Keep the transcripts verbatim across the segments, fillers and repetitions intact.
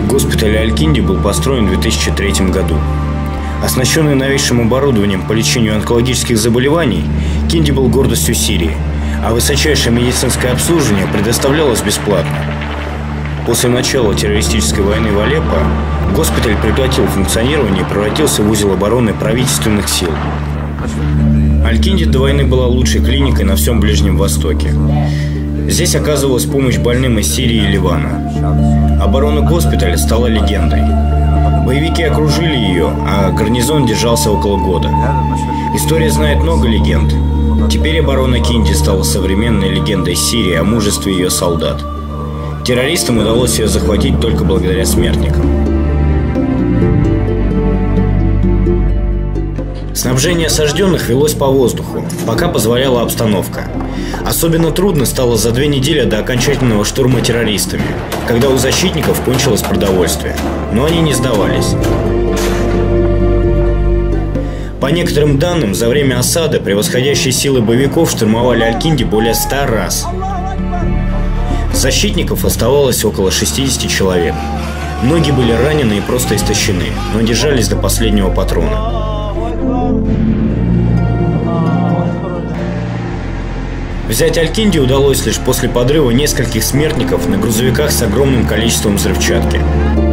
Госпиталь Аль-Кинди был построен в две тысячи третьем году. Оснащенный новейшим оборудованием по лечению онкологических заболеваний, Кинди был гордостью Сирии, а высочайшее медицинское обслуживание предоставлялось бесплатно. После начала террористической войны в Алеппо госпиталь прекратил функционирование и превратился в узел обороны правительственных сил. Аль-Кинди до войны была лучшей клиникой на всем Ближнем Востоке. Здесь оказывалась помощь больным из Сирии и Ливана. Оборона госпиталя стала легендой. Боевики окружили ее, а гарнизон держался около года. История знает много легенд. Теперь оборона Кинди стала современной легендой Сирии о мужестве ее солдат. Террористам удалось ее захватить только благодаря смертникам. Снабжение осажденных велось по воздуху, пока позволяла обстановка. Особенно трудно стало за две недели до окончательного штурма террористами, когда у защитников кончилось продовольствие. Но они не сдавались. По некоторым данным, за время осады превосходящие силы боевиков штурмовали Аль-Кинди более ста раз. Защитников оставалось около шестидесяти человек. Многие были ранены и просто истощены, но держались до последнего патрона. Взять Аль-Кинди удалось лишь после подрыва нескольких смертников на грузовиках с огромным количеством взрывчатки.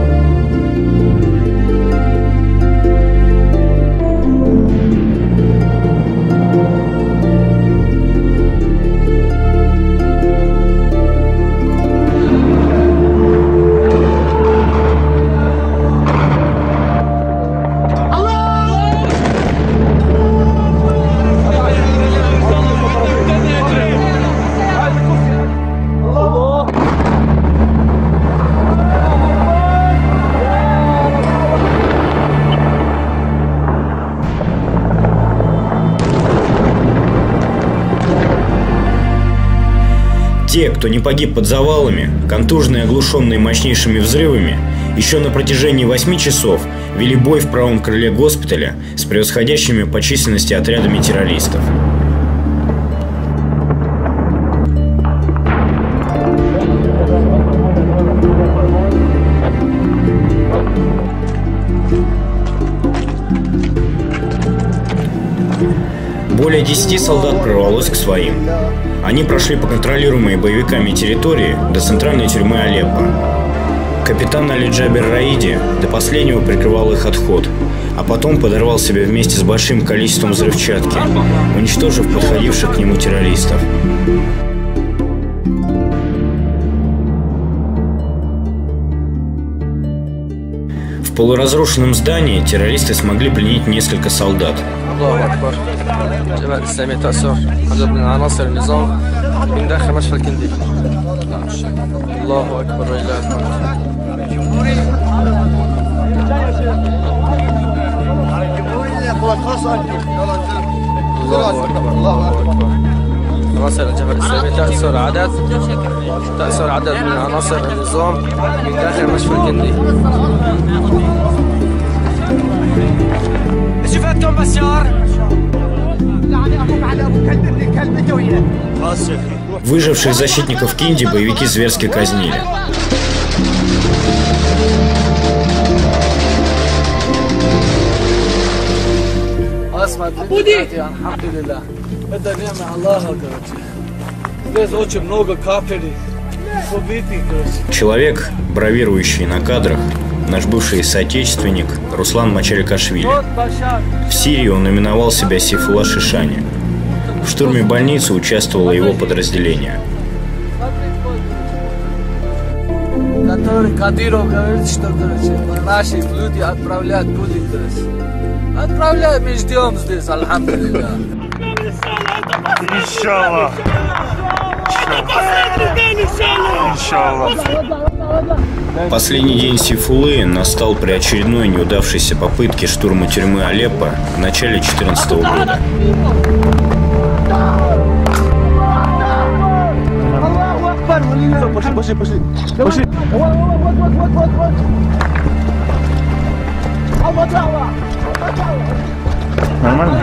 Те, кто не погиб под завалами, контуженные и оглушенные мощнейшими взрывами, еще на протяжении восьми часов вели бой в правом крыле госпиталя с превосходящими по численности отрядами террористов. Более десяти солдат прорвалось к своим. Они прошли по контролируемой боевиками территории до центральной тюрьмы Алеппо. Капитан Али Джабер Раиди до последнего прикрывал их отход, а потом подорвал себя вместе с большим количеством взрывчатки, уничтожив подходивших к нему террористов. В полуразрушенном здании террористы смогли пленить несколько солдат. جماعة الإسلامية تأثر عدد من عناصر النظام من داخل مشفى الكندي. الله أكبر ولله الحمد. الله أكبر الله أكبر. عناصر الجبهة الإسلامية تأثر عدد تأثر عدد من عناصر النظام من داخل مشفى الكندي. شفتم بشار؟ Выживших защитников Кинди боевики зверски казнили. Человек, бравирующий на кадрах, наш бывший соотечественник Руслан Мачарикашвили. В Сирии он именовал себя Сейфулла Шишани. В штурме больницы участвовало его подразделение. Который Кадыров говорит, что наши люди отправляют пули. Отправляют, мы ждем здесь, альхамдулилля. Иншаллах. Иншаллах. Последний день Сейфуллы настал при очередной неудавшейся попытке штурма тюрьмы Алеппо в начале две тысячи четырнадцатого года. Пошли, пошли, пошли. Пошли. Нормально?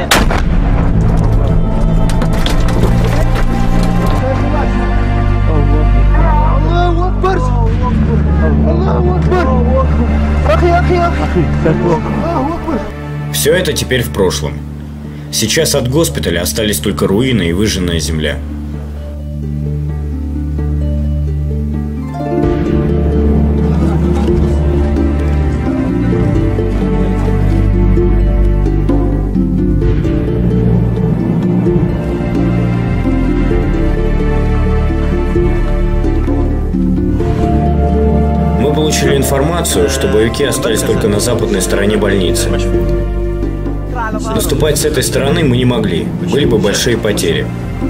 Аллаху Акбар! Аллаху Акбар! Все это теперь в прошлом. Сейчас от госпиталя остались только руины и выжженная земля. Мы получили информацию, что боевики остались только на западной стороне больницы. Наступать с этой стороны мы не могли, были бы большие потери.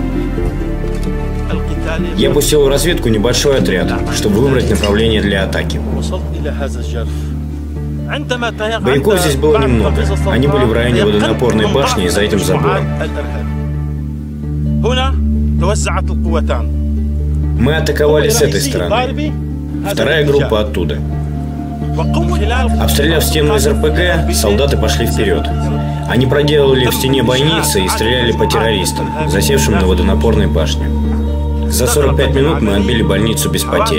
Я пустил в разведку небольшой отряд, чтобы выбрать направление для атаки. Боевиков здесь было немного, они были в районе водонапорной башни и за этим забором. Мы атаковали с этой стороны, вторая группа оттуда. Обстреляв стену из эр пэ гэ, солдаты пошли вперед. Они проделали в стене бойницы и стреляли по террористам, засевшим на водонапорной башне. За сорок пять минут мы отбили больницу без потерь.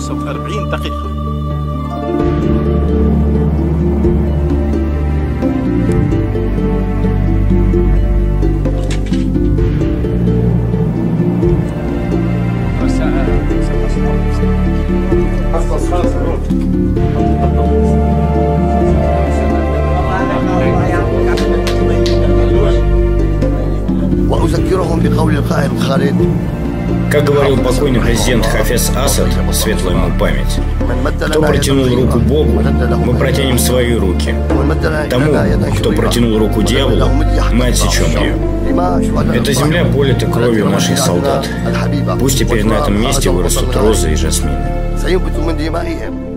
Как говорил покойный президент Хафез Асад, светлая ему память, кто протянул руку Богу, мы протянем свои руки. Тому, кто протянул руку дьяволу, мы отсечем ее. Эта земля полита кровью наших солдат. Пусть теперь на этом месте вырастут розы и жасмины.